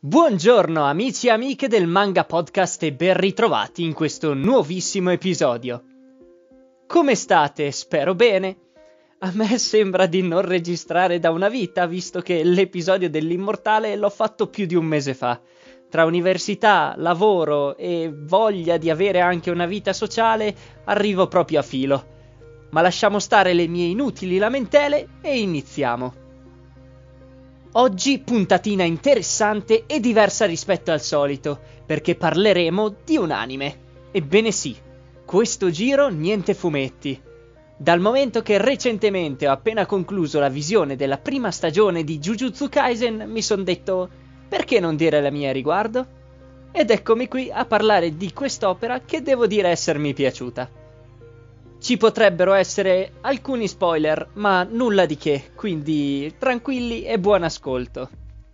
Buongiorno amici e amiche del Manga Podcast e ben ritrovati in questo nuovissimo episodio. Come state? Spero bene. A me sembra di non registrare da una vita, visto che l'episodio dell'Immortale l'ho fatto più di un mese fa. Tra università, lavoro e voglia di avere anche una vita sociale, arrivo proprio a filo. Ma lasciamo stare le mie inutili lamentele e iniziamo. Oggi puntatina interessante e diversa rispetto al solito, perché parleremo di un anime. Ebbene sì, questo giro niente fumetti. Dal momento che recentemente ho appena concluso la visione della prima stagione di Jujutsu Kaisen, mi son detto, perché non dire la mia a riguardo? Ed eccomi qui a parlare di quest'opera che devo dire essermi piaciuta. Ci potrebbero essere alcuni spoiler, ma nulla di che, quindi tranquilli e buon ascolto.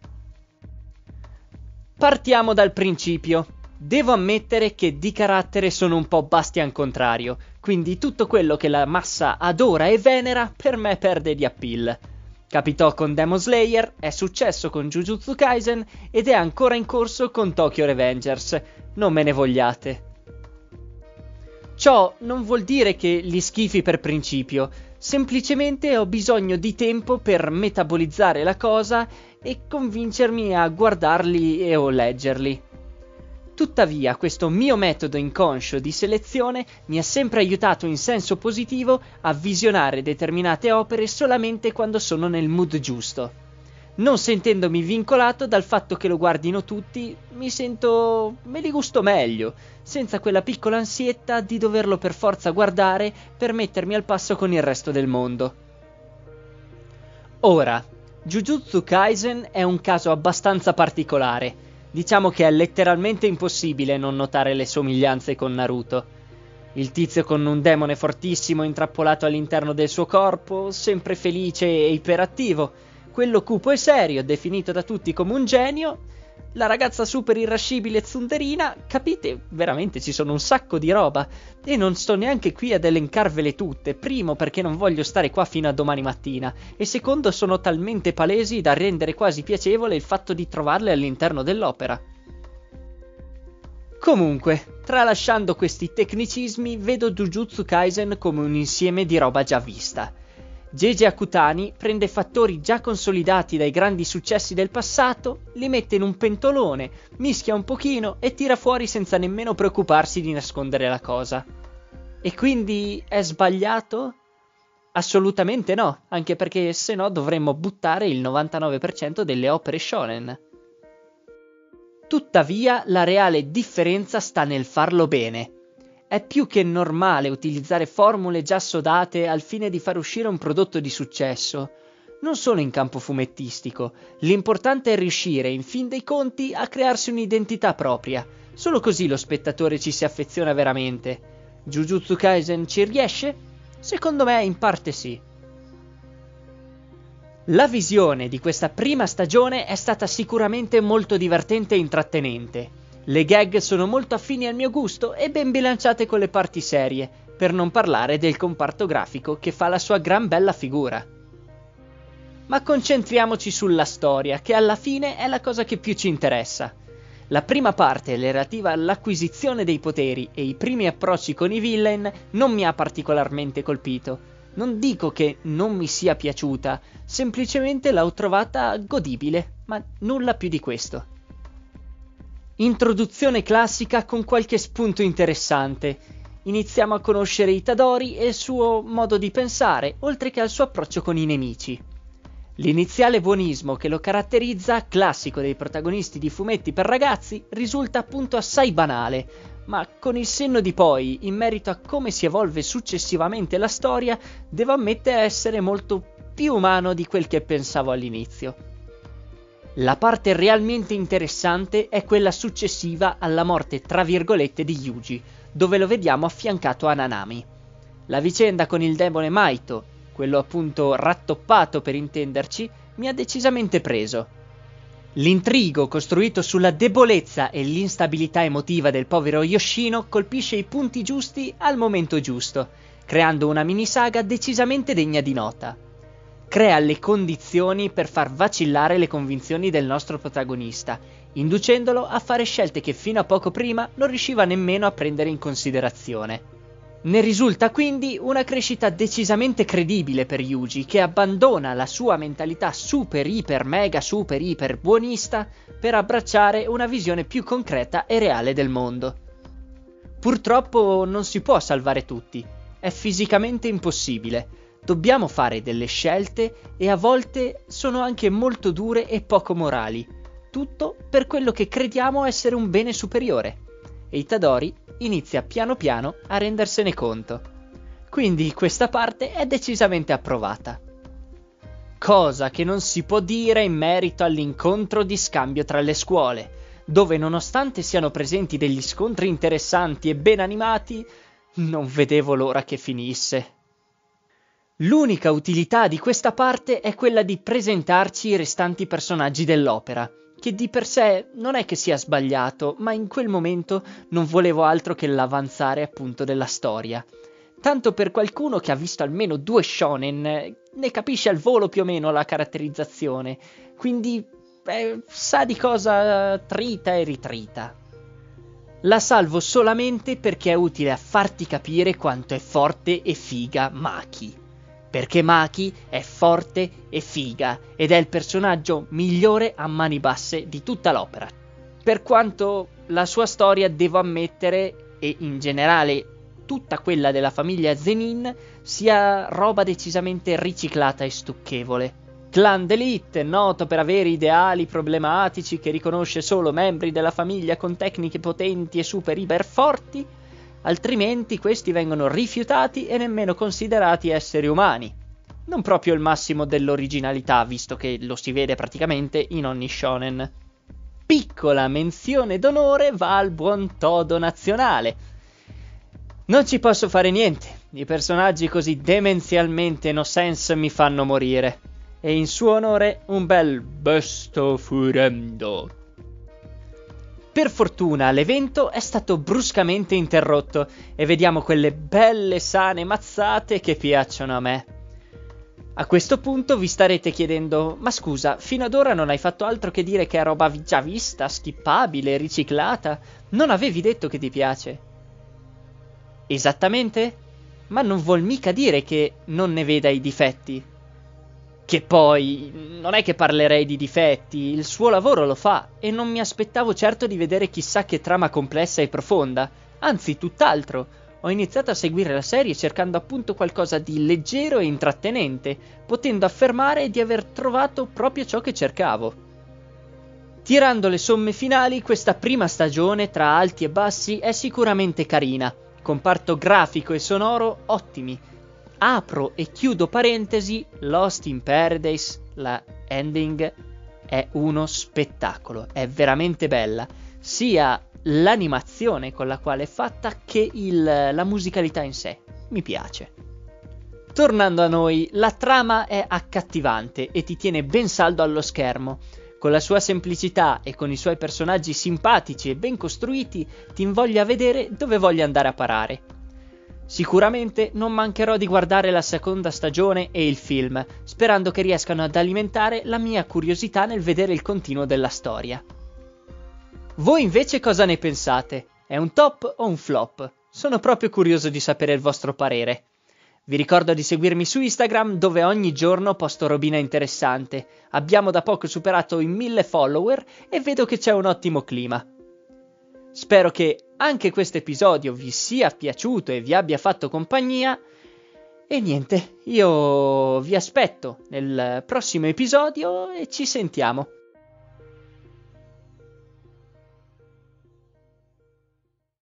Partiamo dal principio. Devo ammettere che di carattere sono un po' Bastian contrario, quindi tutto quello che la massa adora e venera per me perde di appeal. Capitò con Demon Slayer, è successo con Jujutsu Kaisen ed è ancora in corso con Tokyo Revengers. Non me ne vogliate. Ciò non vuol dire che li schifi per principio, semplicemente ho bisogno di tempo per metabolizzare la cosa e convincermi a guardarli e o leggerli. Tuttavia, questo mio metodo inconscio di selezione mi ha sempre aiutato in senso positivo a visionare determinate opere solamente quando sono nel mood giusto. Non sentendomi vincolato dal fatto che lo guardino tutti, me li gusto meglio, senza quella piccola ansietta di doverlo per forza guardare per mettermi al passo con il resto del mondo. Ora, Jujutsu Kaisen è un caso abbastanza particolare. Diciamo che è letteralmente impossibile non notare le somiglianze con Naruto. Il tizio con un demone fortissimo intrappolato all'interno del suo corpo, sempre felice e iperattivo. Quello cupo e serio, definito da tutti come un genio, la ragazza super irascibile e zunderina, capite? Veramente ci sono un sacco di roba e non sto neanche qui ad elencarvele tutte, primo perché non voglio stare qua fino a domani mattina e secondo sono talmente palesi da rendere quasi piacevole il fatto di trovarle all'interno dell'opera. Comunque, tralasciando questi tecnicismi, vedo Jujutsu Kaisen come un insieme di roba già vista. Gege Akutami prende fattori già consolidati dai grandi successi del passato, li mette in un pentolone, mischia un pochino e tira fuori senza nemmeno preoccuparsi di nascondere la cosa. E quindi è sbagliato? Assolutamente no, anche perché se no dovremmo buttare il 99% delle opere shonen. Tuttavia la reale differenza sta nel farlo bene. È più che normale utilizzare formule già sodate al fine di far uscire un prodotto di successo. Non solo in campo fumettistico, l'importante è riuscire, in fin dei conti, a crearsi un'identità propria. Solo così lo spettatore ci si affeziona veramente. Jujutsu Kaisen ci riesce? Secondo me in parte sì. La visione di questa prima stagione è stata sicuramente molto divertente e intrattenente. Le gag sono molto affini al mio gusto e ben bilanciate con le parti serie, per non parlare del comparto grafico che fa la sua gran bella figura. Ma concentriamoci sulla storia, che alla fine è la cosa che più ci interessa. La prima parte, relativa all'acquisizione dei poteri e i primi approcci con i villain, non mi ha particolarmente colpito. Non dico che non mi sia piaciuta, semplicemente l'ho trovata godibile, ma nulla più di questo. Introduzione classica con qualche spunto interessante. Iniziamo a conoscere Itadori e il suo modo di pensare, oltre che al suo approccio con i nemici. L'iniziale buonismo che lo caratterizza, classico dei protagonisti di fumetti per ragazzi, risulta appunto assai banale, ma con il senno di poi, in merito a come si evolve successivamente la storia, devo ammettere essere molto più umano di quel che pensavo all'inizio. La parte realmente interessante è quella successiva alla morte tra virgolette di Yuji, dove lo vediamo affiancato a Nanami. La vicenda con il demone Maito, quello appunto rattoppato per intenderci, mi ha decisamente preso. L'intrigo costruito sulla debolezza e l'instabilità emotiva del povero Yoshino colpisce i punti giusti al momento giusto, creando una minisaga decisamente degna di nota. crea le condizioni per far vacillare le convinzioni del nostro protagonista, inducendolo a fare scelte che fino a poco prima non riusciva nemmeno a prendere in considerazione. Ne risulta quindi una crescita decisamente credibile per Yuji, che abbandona la sua mentalità super iper mega super iper buonista per abbracciare una visione più concreta e reale del mondo. Purtroppo non si può salvare tutti, è fisicamente impossibile. Dobbiamo fare delle scelte e a volte sono anche molto dure e poco morali, tutto per quello che crediamo essere un bene superiore. E Itadori inizia piano piano a rendersene conto. Quindi questa parte è decisamente approvata. Cosa che non si può dire in merito all'incontro di scambio tra le scuole, dove nonostante siano presenti degli scontri interessanti e ben animati, non vedevo l'ora che finisse. L'unica utilità di questa parte è quella di presentarci i restanti personaggi dell'opera, che di per sé non è che sia sbagliato, ma in quel momento non volevo altro che l'avanzare appunto della storia. Tanto per qualcuno che ha visto almeno 2 shonen, ne capisce al volo più o meno la caratterizzazione, quindi sa di cosa trita e ritrita. La salvo solamente perché è utile a farti capire quanto è forte e figa Maki. Perché Maki è forte e figa ed è il personaggio migliore a mani basse di tutta l'opera. Per quanto la sua storia, devo ammettere, e in generale tutta quella della famiglia Zenin, sia roba decisamente riciclata e stucchevole. Clan d'élite, noto per avere ideali problematici che riconosce solo membri della famiglia con tecniche potenti e super iper forti, altrimenti questi vengono rifiutati e nemmeno considerati esseri umani. Non proprio il massimo dell'originalità, visto che lo si vede praticamente in ogni shonen. Piccola menzione d'onore va al buon Todo nazionale. Non ci posso fare niente, i personaggi così demenzialmente no sense mi fanno morire. E in suo onore un bel besto furendo. Per fortuna l'evento è stato bruscamente interrotto e vediamo quelle belle sane mazzate che piacciono a me. A questo punto vi starete chiedendo: ma scusa, fino ad ora non hai fatto altro che dire che è roba già vista, skippabile, riciclata? Non avevi detto che ti piace? Esattamente? Ma non vuol mica dire che non ne veda i difetti. Che poi, non è che parlerei di difetti, il suo lavoro lo fa, e non mi aspettavo certo di vedere chissà che trama complessa e profonda, anzi tutt'altro. Ho iniziato a seguire la serie cercando appunto qualcosa di leggero e intrattenente, potendo affermare di aver trovato proprio ciò che cercavo. Tirando le somme finali, questa prima stagione, tra alti e bassi, è sicuramente carina, comparto grafico e sonoro ottimi. Apro e chiudo parentesi, Lost in Paradise, la ending, è uno spettacolo, è veramente bella, sia l'animazione con la quale è fatta che la musicalità in sé, mi piace. Tornando a noi, la trama è accattivante e ti tiene ben saldo allo schermo. Con la sua semplicità e con i suoi personaggi simpatici e ben costruiti, ti invoglia a vedere dove voglia andare a parare. Sicuramente non mancherò di guardare la seconda stagione e il film, sperando che riescano ad alimentare la mia curiosità nel vedere il continuo della storia. Voi invece cosa ne pensate? È un top o un flop? Sono proprio curioso di sapere il vostro parere. Vi ricordo di seguirmi su Instagram, dove ogni giorno posto robina interessante. Abbiamo da poco superato i 1000 follower e vedo che c'è un ottimo clima. Spero che anche questo episodio vi sia piaciuto e vi abbia fatto compagnia. E niente, io vi aspetto nel prossimo episodio e ci sentiamo.